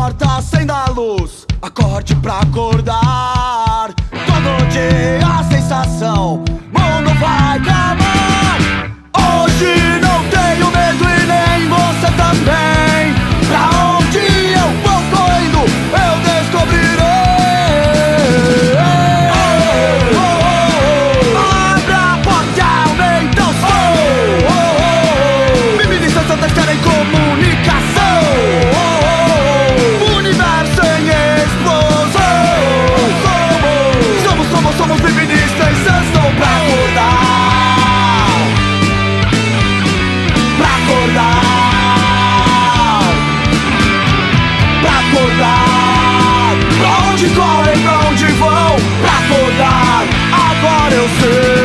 porta, acenda a luz, acorde pra acordar. Todo dia a sensação, mundo vai acabar. Hoje não tenho medo e nem você também. Pra onde eu vou correndo, eu descobrirei. Abra a porta, aumenta o som. Feministas santas querem comunicação. Universo em explosão. Somos feministas santos pra acordar. Pra acordar. Pra acordar. Pra onde correm, pra onde vão? Pra acordar. Agora eu sei.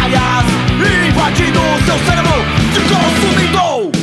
migalhas invadindo seu cérebro, te consumindo.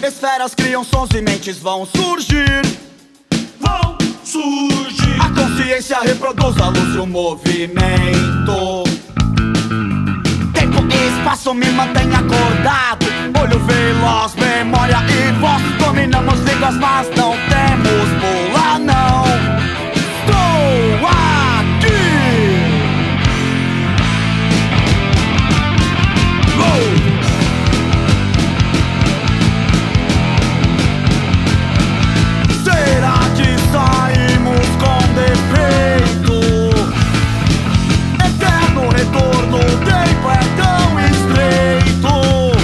Esferas criam sons e mentes vão surgir. Vão surgir. A consciência reproduz a luz e o movimento. Tempo e espaço me mantém acordado. Olho veloz, memória e voz. Dominamos línguas, mas não temos bula, não. Estou aqui. Será que saímos com defeito? Eterno retorno, o tempo é tão estreito.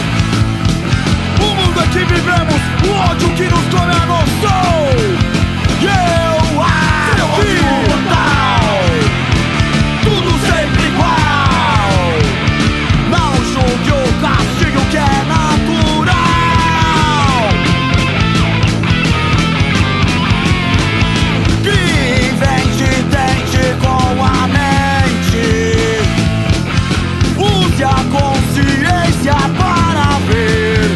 O mundo é que vivemos, o ódio que nos come a noção. E eu aqui, mortal, tudo sempre igual. Não julgue o castigo que é natural. Que invente, tente com a mente. Use a consciência para ver.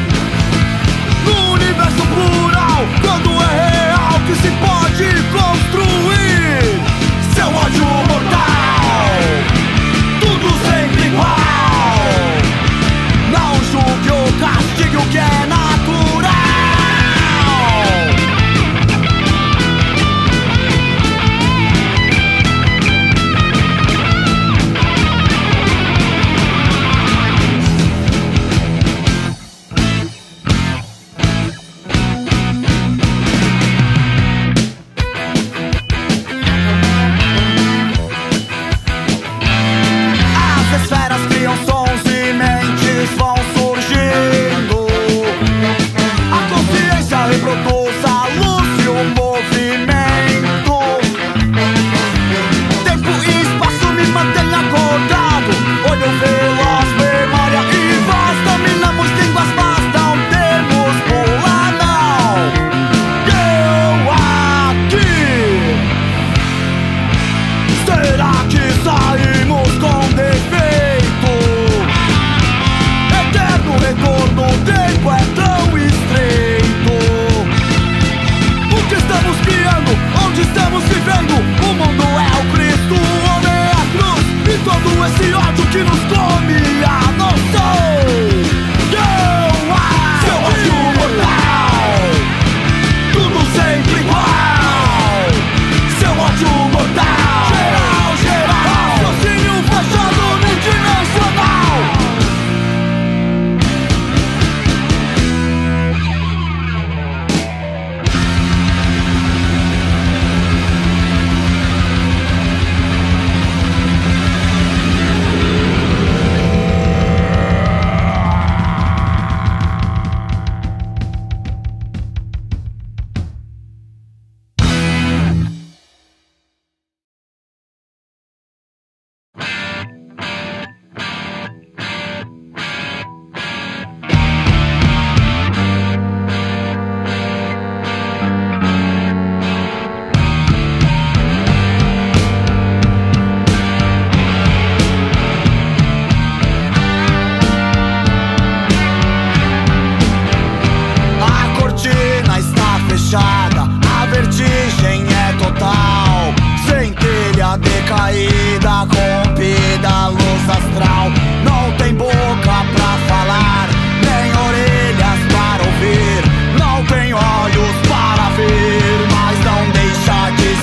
No universo plural, quando é real que se pode construir. Seu ódio mortal, tudo sempre igual. Não julgue o castigo que é natural. As esferas criam sons e mentes vão surgindo. A consciência reproduz a luz e o movimento. Tempo e espaço me mantém acordado. Olho veloz, memória e voz. Dominamos línguas, mas não temos bula, não. Eu aqui. Será que saímos com defeito? Eterno retorno, o tempo é tão estreito. O que estamos criando? Onde estamos vivendo? O mundo é o Cristo, o homem é a cruz. E todo esse ódio que nos come a noção. Seu ódio mortal, tudo sempre igual. Seu ódio mortal, geral, geral. Raciocínio fechado unidimensional. A cortina está fechada, a vertigem é total. Centelha decaída, corrompida, luz astral. Não tem boca pra falar, nem orelhas para ouvir. Não tem olhos para ver, mas não deixa de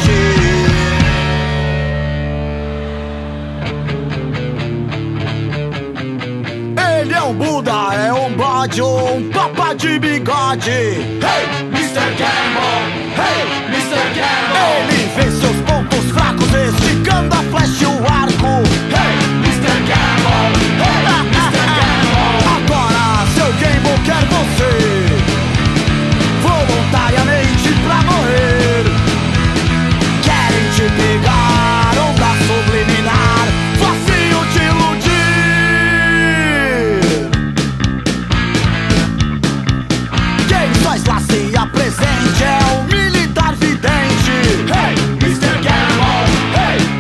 sentir. Ele é um Buda, é um bode ou um papa de bigode. Hey, Mr. Gamble! Hey, Mr. Gamble! Ele vê seus pontos fracos esticando a flecha e o arco. Hey, Mr. Gamble! Hey, Mr. Gamble! Agora seu Gamble quer você voluntariamente pra morrer. Querem te pegar, onda subliminar, fácil de iludir. Quem faz lá se apresente é o militar vidente. Hey, Mr. Gamble! Hey,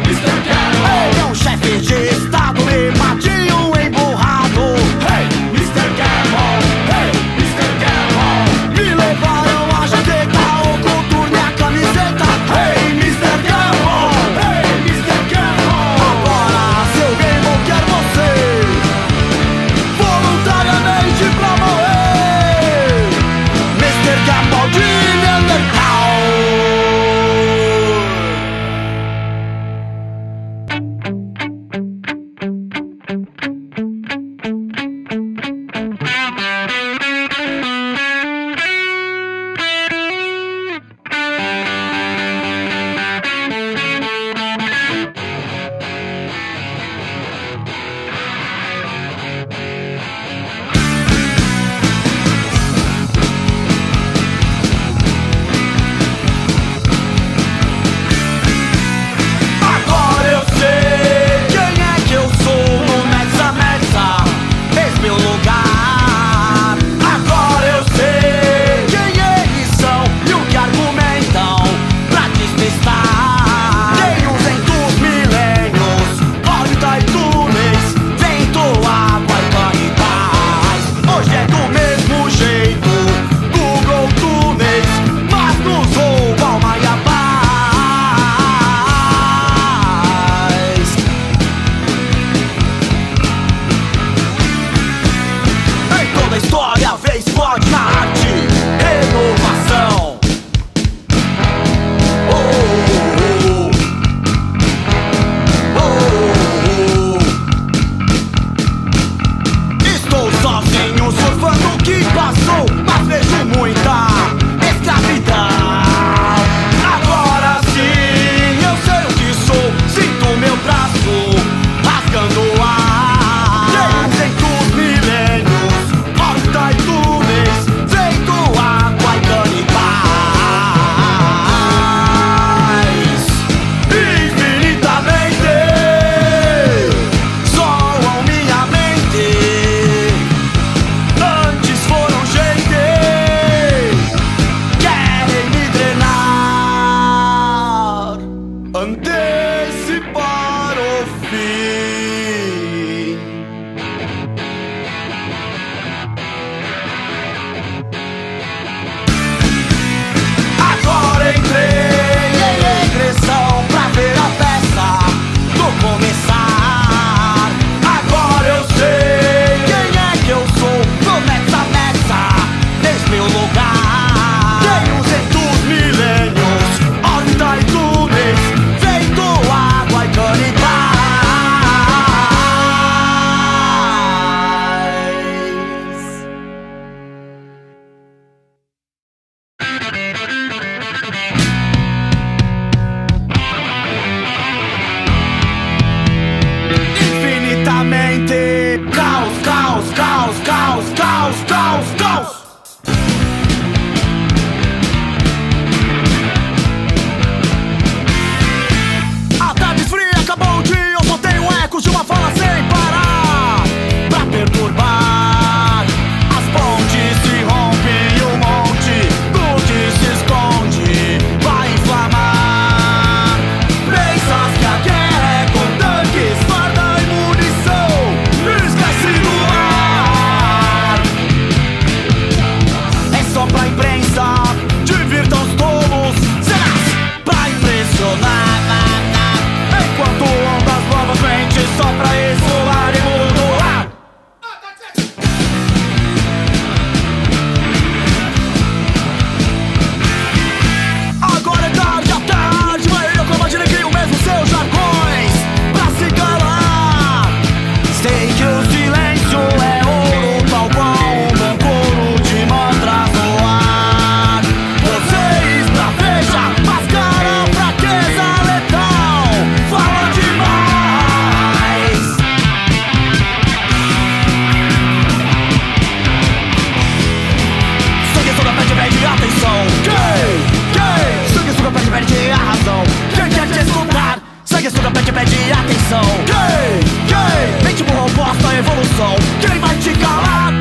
pede atenção. Quem? Mente burra oposta à evolução. Quem vai te calar?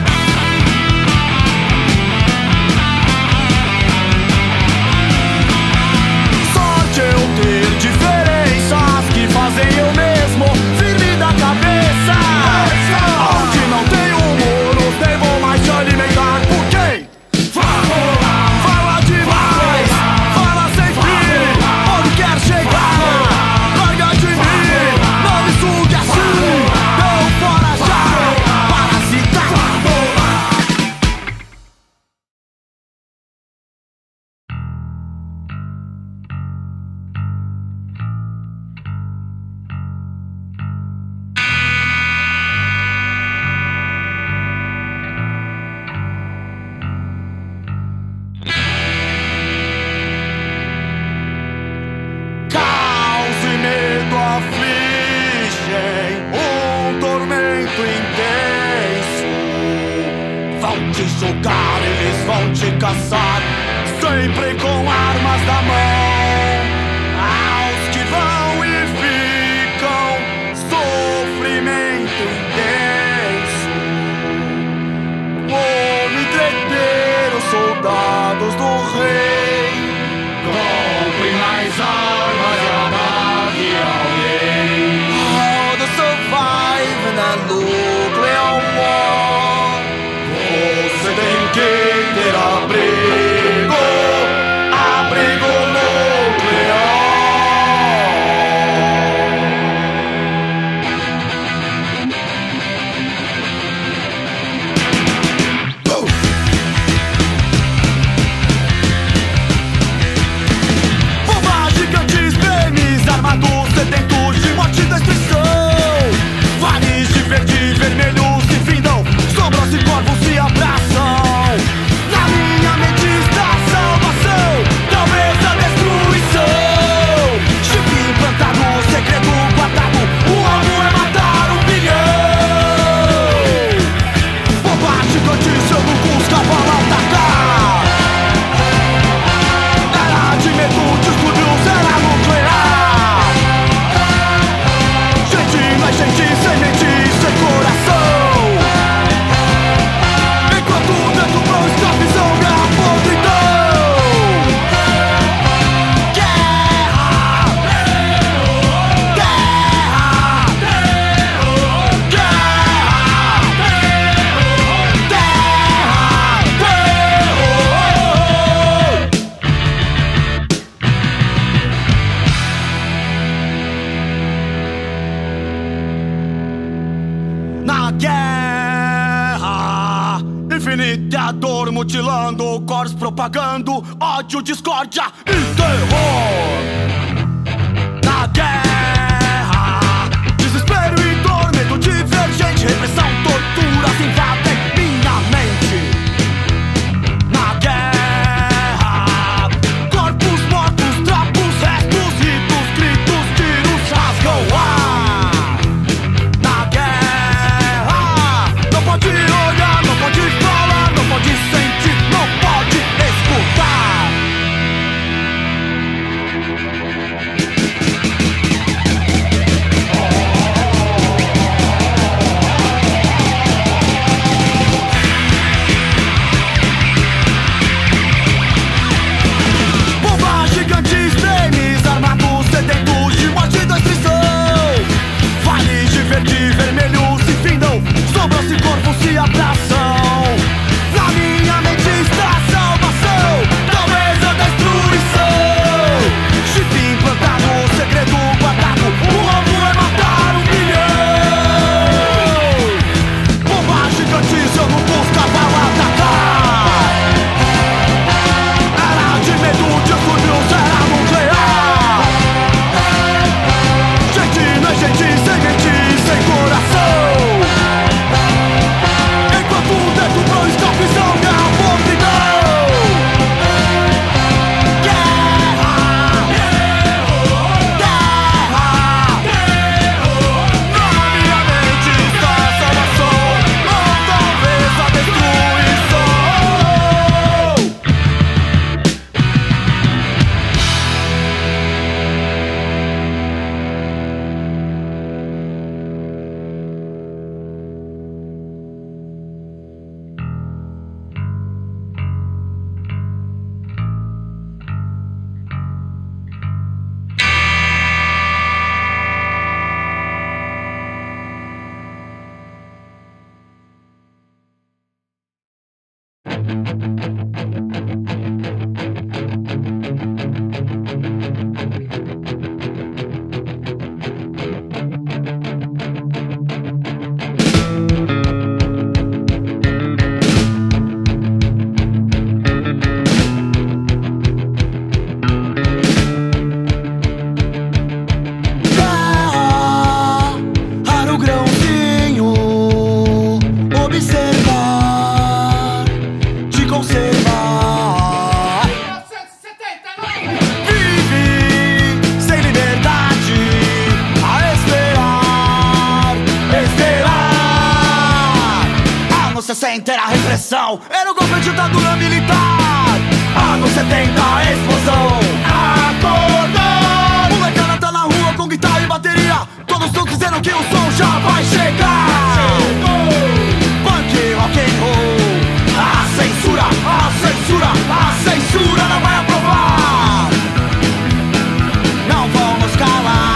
Sorte eu ter diferenças que fazem eu mesmo firme da cabeça. Onde não tem muros, nem vou mais te alimentar. Por quê? Fala demais, fala sem fim. Onde quer chegar? Larga de mim, não me sugue assim. Não fora já, parasita. Caos e medo afligem tormento intenso. Vão te julgar, eles vão te caçar, sempre com armas na mão. Aos que vão e ficam, sofrimento intenso. Vou me entreter os soldados do rei. Compre mais armas e ataque alguém. How to survive in a nuclear war. Você tem que ter abrigo, abrigo nuclear. Bombas gigantes, PMs armados, sedentos de morte e destruição. Vales de verde e vermelho se findam, sombras e corvos se abraçam. Na minha mente está a salvação, talvez a destruição. Chip implantado, segredo guardado, o alvo é matar 1 bilhão. Bomba gigante, seu lucro, cavalo atacar. Era de medo, distúrbios, era nuclear. Gente, mais gente, sem mente, sem coração. Enquanto dentro não está a visão, é a podridão. Guerra, guerra, guerra, na guerra infinita, a dor mutilando, cores propagando ódio, discórdia e terror. Na guerra, desespero e dor, medo divergente, repressão, torturas invadem minha mente. Na guerra, corpos mortos, trapos, restos, ritos, gritos, tiros rasgam o ar. Na guerra, não pode olhar, não pode falar, não pode sentir, não pode escutar. sem ter a repressão. Era o golpe de ditadura militar. Anos 70, explosão. Acordar. Molecada tá na rua com guitarra e bateria. Todos estão dizendo que o som já vai chegar. Punk, rock and roll. A censura, a censura, a censura não vai aprovar. Não vão nos calar.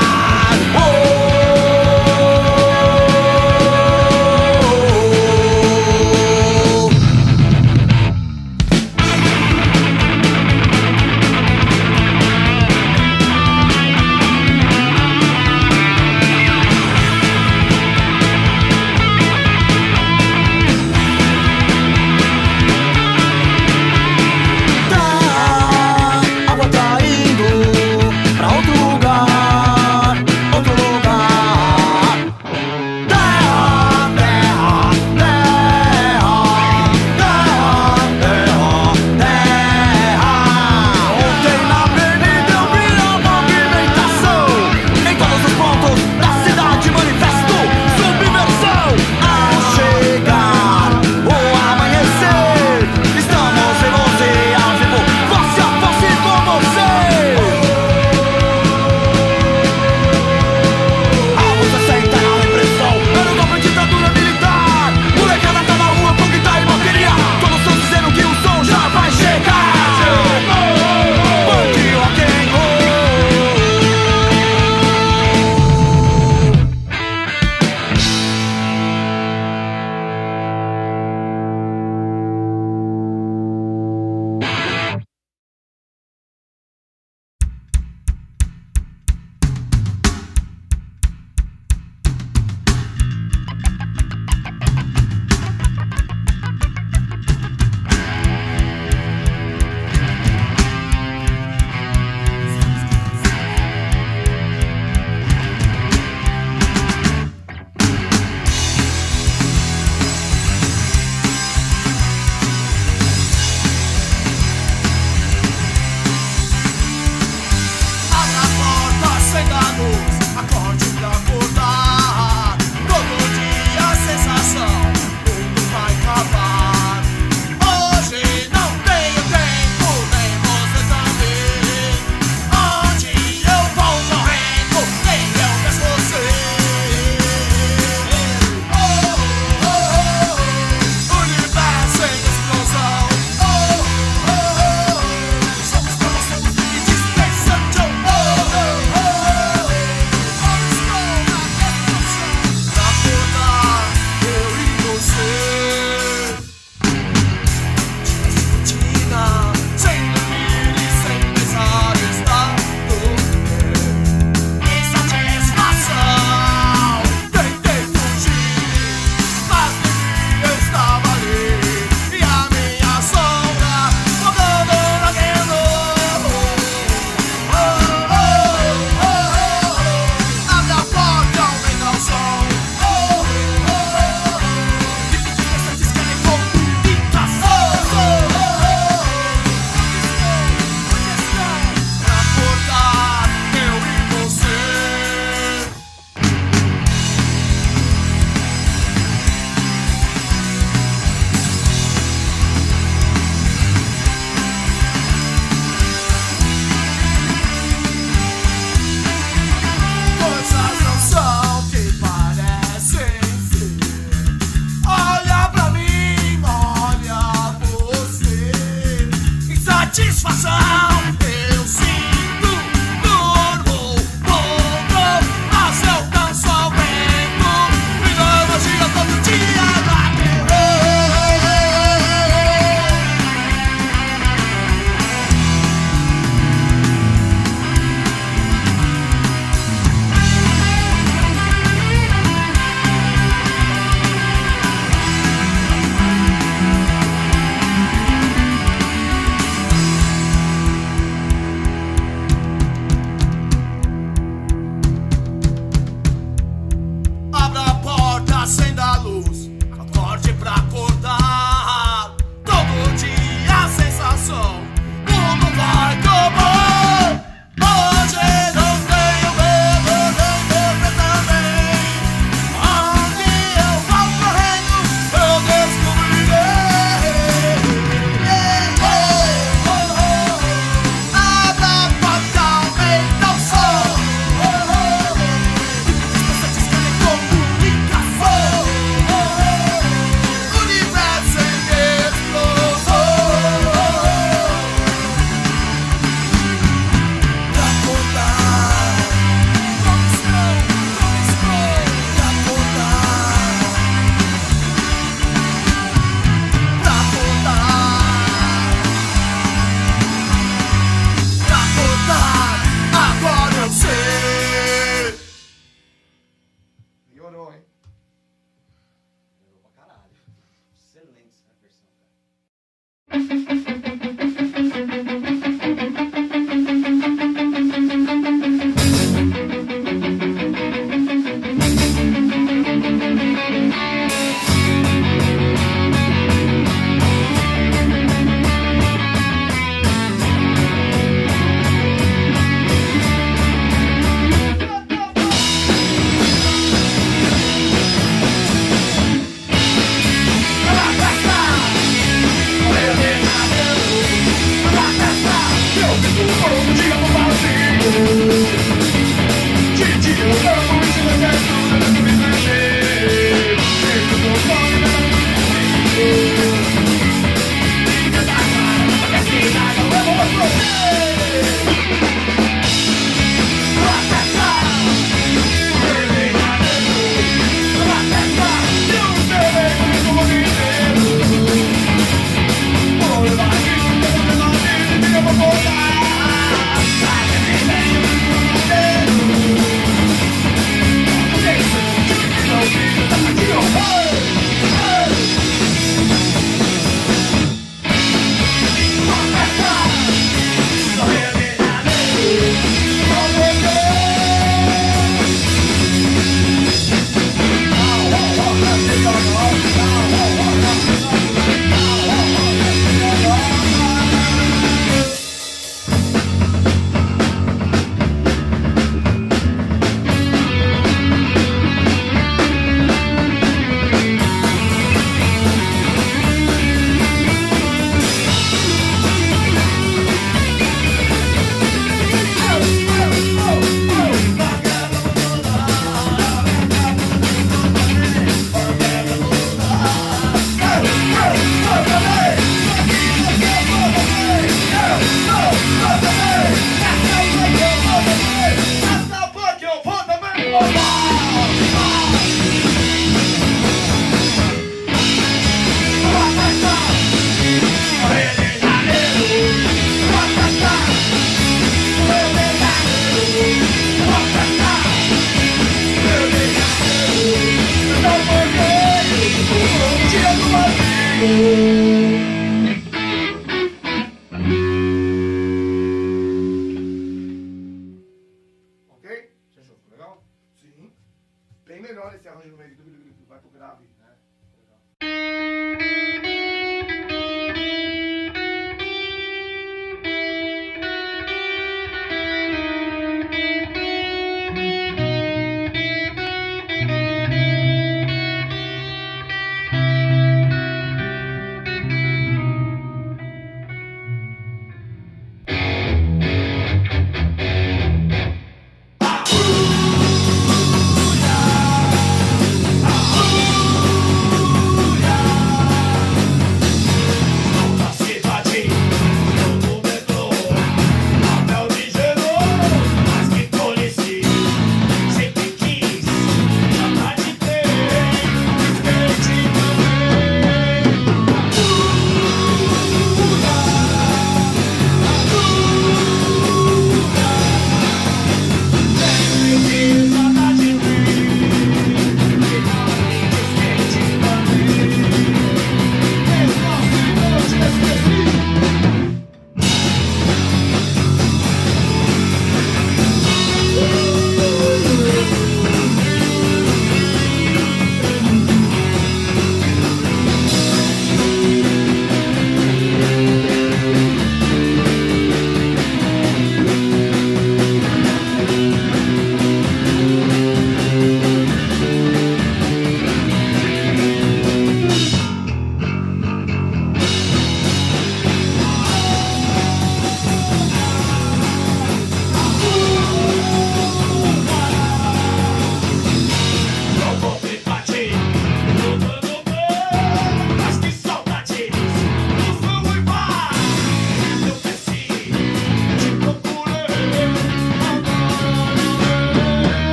Ok? Você achou? Ficou legal? Sim. Bem melhor esse arranjo no meio do vai pro grave.